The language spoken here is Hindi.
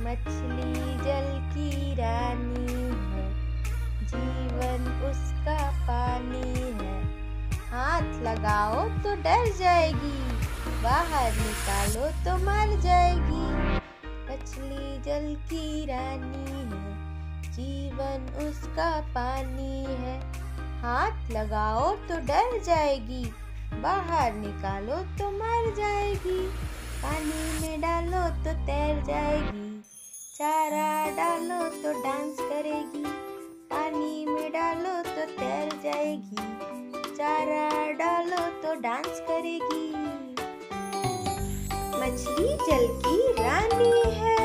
मछली जल की रानी है, जीवन उसका पानी है। हाथ लगाओ तो डर जाएगी, बाहर निकालो तो मर जाएगी। मछली जल की रानी है, जीवन उसका पानी है। हाथ लगाओ तो डर जाएगी, बाहर निकालो तो मर जाएगी। पानी में डालो तो तैर जाएगी, चारा डालो तो डांस करेगी। पानी में डालो तो तैर जाएगी, चारा डालो तो डांस करेगी। मछली जल की रानी है।